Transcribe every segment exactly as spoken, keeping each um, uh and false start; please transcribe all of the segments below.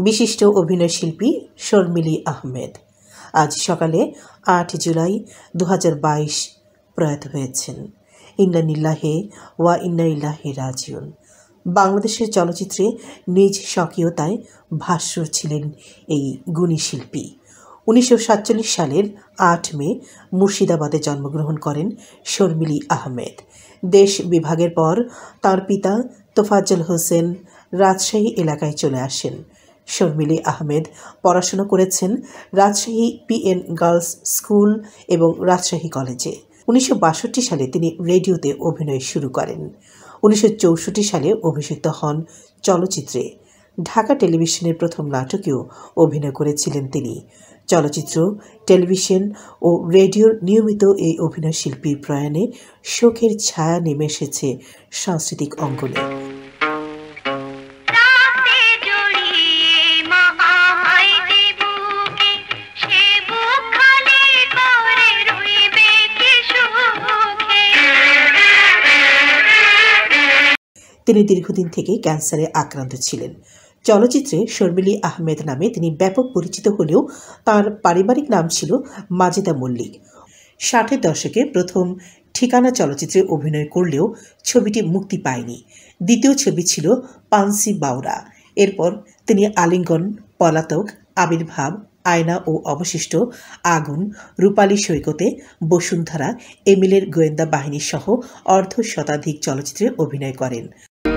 বিশিষ্ট অভিনয়শিল্পী শর্মিলি আহমেদ আজ সকালে আট জুলাই দু হাজার বাইশ প্রয়াত হয়েছেন। ইন্না লিল্লাহি ওয়া ইন্না ইলাইহি রাজিউন। বাংলাদেশের চলচ্চিত্রে নিজ স্বকীয়তায় ভাস্বর ছিলেন এই গুণী শিল্পী। উনিশশো সাতচল্লিশ সালের আট মে মুর্শিদাবাদে জন্মগ্রহণ করেন শর্মিলি আহমেদ। দেশ বিভাগের পর তার পিতা তোফাজ্জল হোসেন রাজশাহী এলাকায় চলে আসেন। শর্মিলি আহমেদ পড়াশোনা করেছেন Rajshahi P N girls school এবং রাজশাহী কলেজে। উনিশশো বাষট্টি সালে তিনি রেডিওতে অভিনয় শুরু করেন। উনিশশো চৌষট্টি সালে অভিষিক্ত হন চলচ্চিত্রে। ঢাকা টেলিভিশনের প্রথম নাটকেও অভিনয় করেছিলেন তিনি। চলচ্চিত্র, টেলিভিশন ও রেডিওর নিয়মিত এই অভিনয় শিল্পীর প্রয়াণে শোকের ছায়া নেমে এসেছে সাংস্কৃতিক অঙ্গনে। তিনি দীর্ঘদিন থেকে ক্যান্সারে আক্রান্ত ছিলেন। চলচ্চিত্রে শর্মিলি আহমেদ নামে তিনি ব্যাপক পরিচিত হলেও তার পারিবারিক নাম ছিল মাজেদা মল্লিক। ষাটের দশকে প্রথম ঠিকানা চলচ্চিত্রে অভিনয় করলেও ছবিটি মুক্তি পায়নি। দ্বিতীয় ছবি ছিল পানসি বাউরা। এরপর তিনি আলিঙ্গন, পলাতক, আবির্ভাব, আয়না ও অবশিষ্ট, আগুন, রূপালী সৈকতে, বসুন্ধরা, এমিলের গোয়েন্দা বাহিনী সহ অর্ধ শতাধিক চলচ্চিত্রে অভিনয় করেন।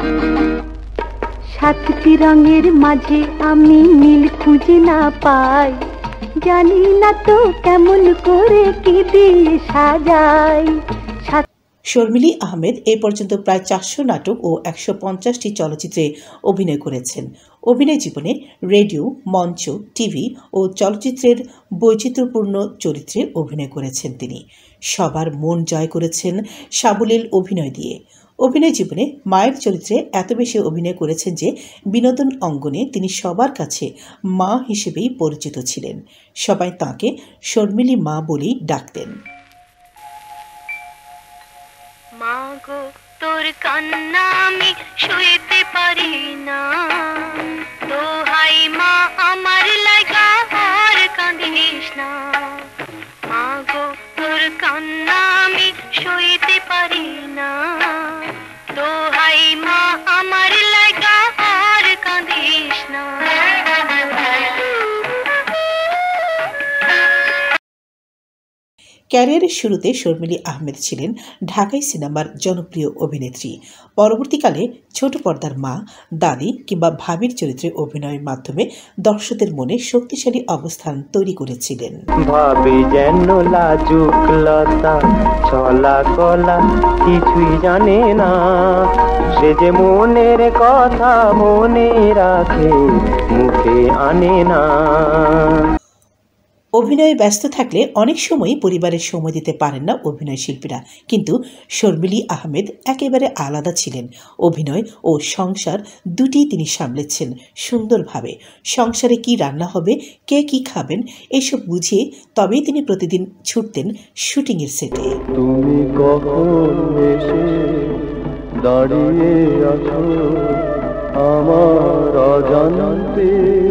সাতটি রঙের মাঝে আমি নীল খুঁজে না পাই, জানি না তো কেমন করে কি দিয়ে সাজাই। শর্মিলি আহমেদ এ পর্যন্ত প্রায় চারশো নাটক ও একশো পঞ্চাশটি চলচ্চিত্রে অভিনয় করেছেন। অভিনয় জীবনে রেডিও, মঞ্চ, টিভি ও চলচ্চিত্রের বৈচিত্র্যপূর্ণ চরিত্রে অভিনয় করেছেন তিনি। সবার মন জয় করেছেন সাবলীল অভিনয় দিয়ে। অভিনয় জীবনে মায়ের চরিত্রে এত বেশি অভিনয় করেছেন যে বিনোদন অঙ্গনে তিনি সবার কাছে মা হিসেবেই পরিচিত ছিলেন। সবাই তাঁকে শর্মিলি মা বলেই ডাকতেন। মা গো তোর কান্না আমি শুইতে পারি না, দোহাই মা আমার লাগা আর কাঁদিস না। মা গো তোর কান্না আমি শুইতে পারি না, দোহাই মা আমার লাগা আর কাঁদিস না। ক্যারিয়ারের শুরুতে শর্মিলি আহমেদ ছিলেন ঢাকাই সিনেমার জনপ্রিয় অভিনেত্রী। পরবর্তীকালে ছোট পর্দার মা, দাদি কিংবা ভাবির চরিত্রে অভিনয়ের মাধ্যমে দর্শকদের মনে শক্তিশালী অবস্থান তৈরি করেছিলেন। ভাবি যেন লাজুক লতা, চলা কলা কিছুই জানে না, সে যে মনের কথা মনে রাখে মুখে আনে না। অভিনয়ে ব্যস্ত থাকলে অনেক সময় পরিবারের সময় দিতে পারেন না অভিনয় শিল্পীরা, কিন্তু শর্মিলি আহমেদ একেবারে আলাদা ছিলেন। অভিনয় ও সংসার দুটি তিনি সামলেছেন সুন্দরভাবে। সংসারে কি রান্না হবে, কে কি খাবেন, এইসব বুঝিয়ে তবেই তিনি প্রতিদিন ছুটতেন শুটিংয়ের সেটে। তুমি কখন এসে দাঁড়িয়ে আছো আমার অজান্তে।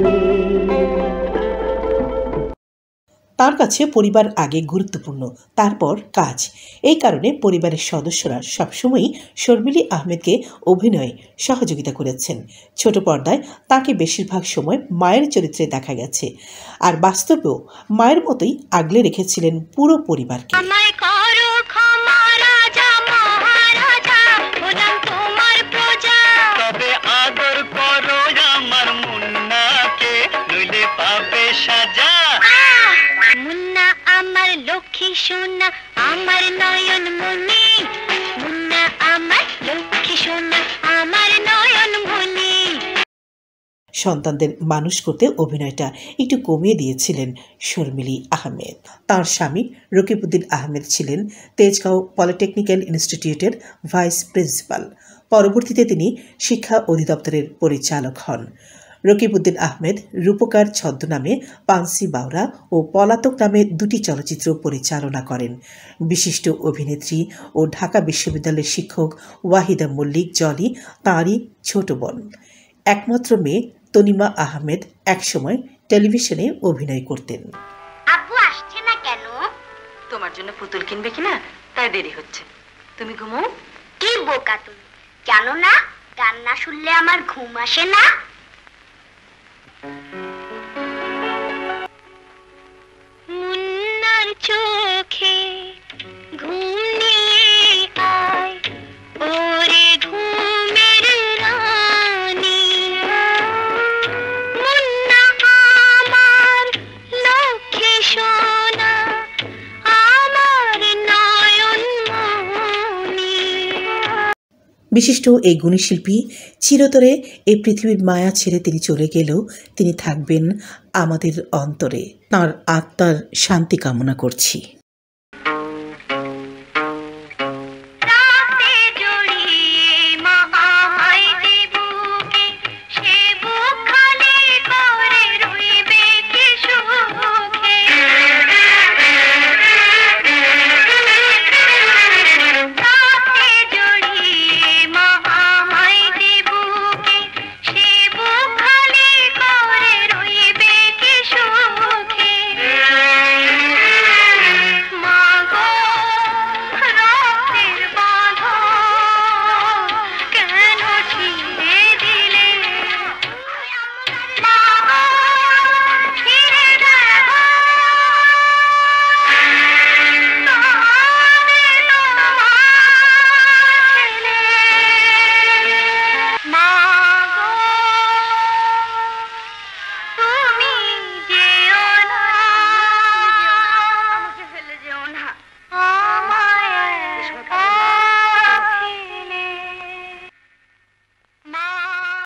তার কাছে পরিবার আগে গুরুত্বপূর্ণ, তারপর কাজ। এই কারণে পরিবারের সদস্যরা সবসময়ই শর্মিলি আহমেদকে অভিনয়ে সহযোগিতা করেছেন। ছোট পর্দায় তাকে বেশিরভাগ সময় মায়ের চরিত্রে দেখা গেছে, আর বাস্তবেও মায়ের মতোই আগলে রেখেছিলেন পুরো পরিবারকে। লক্ষ্মী সোনা আমার নয়ন মনি, মুন্না আমার লক্ষ্মী সোনা আমার নয়ন মনি। সন্তানদের মানুষ করতে অভিনয়টা একটু কমিয়ে দিয়েছিলেন শর্মিলি আহমেদ। তার স্বামী রকিবউদ্দিন আহমেদ ছিলেন তেজগাঁও পলিটেকনিক্যাল ইনস্টিটিউটের ভাইস প্রিন্সিপাল। পরবর্তীতে তিনি শিক্ষা অধিদপ্তরের পরিচালক হন। রকিবউদ্দিন আহমেদ রূপকার ছদ্মনামে পানসি বাউরা ও পলাতক নামে দুটি চলচ্চিত্র পরিচালনা করেন। বিশিষ্ট অভিনেত্রী ও ঢাকা বিশ্ববিদ্যালয়ের শিক্ষক ওয়াহিদা মল্লিক জলি তাঁরই ছোট বোন। একমাত্র মেয়ে তনিমা আহমেদ একসময় টেলিভিশনে অভিনয় করতেন। আব্বু আসছে না কেন? তোমার জন্য পুতুল কিনবে কিনা তাই দেরি হচ্ছে। তুমি ঘুমাও। কি বোকা তুমি, জানো না গান না শুনলে আমার ঘুম আসে না। মুন্নার চোখে ঘুম নিয়ে আয় ওরে ঘুমের রানী, মুন্না আমার লক্ষ্মী সোনা, আমার নয়ন মণি। বিশিষ্ট এই গুণী শিল্পী চিরতরে এই পৃথিবীর মায়া ছেড়ে তিনি চলে গেলেও তিনি থাকবেন আমাদের অন্তরে। তাঁর আত্মার শান্তি কামনা করছি।